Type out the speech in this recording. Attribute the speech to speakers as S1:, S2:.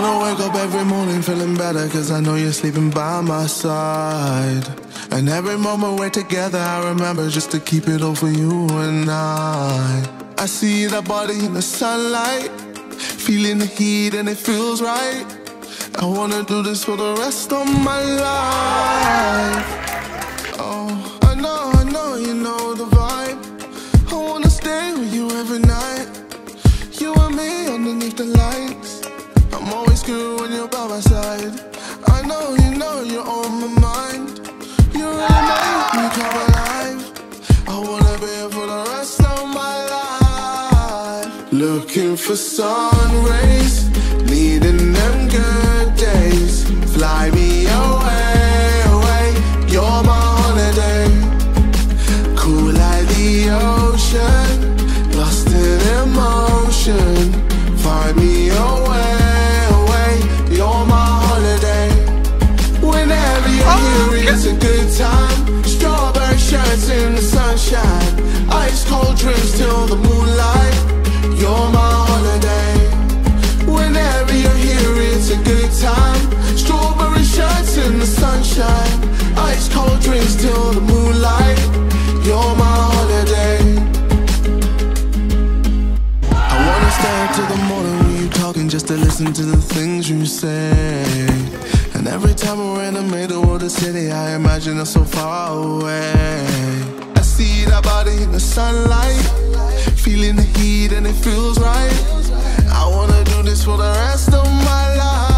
S1: wanna wake up every morning feeling better, cause I know you're sleeping by my side. And every moment we're together I remember just to keep it all for you and I see that body in the sunlight, feeling the heat and it feels right. I wanna do this for the rest of my life. Oh, I know, you know the vibe. I wanna stay with you every night. You and me underneath the lights. I'm always good when you're by my side. I know, you know, you're on my mind. You really make me come alive. I wanna be here for the rest of my life. Looking for sun rays, needing them good days. Fly me away, away, you're my holiday. Cool like the ocean, lost in emotion. Find me away, away, you're my holiday. Whenever you're here, it's a good time. Strawberry shirts in the sunshine, ice cold drinks till the moonlight. You're my holiday. Whenever you're here, it's a good time. Strawberry shirts in the sunshine, ice cold drinks till the moonlight. You're my holiday. I wanna stay up till the morning when you talking, just to listen to the things you say. And every time we're in the middle of the city, I imagine us so far away. I see that body in the sunlight, feeling the heat and it feels right. I wanna do this for the rest of my life.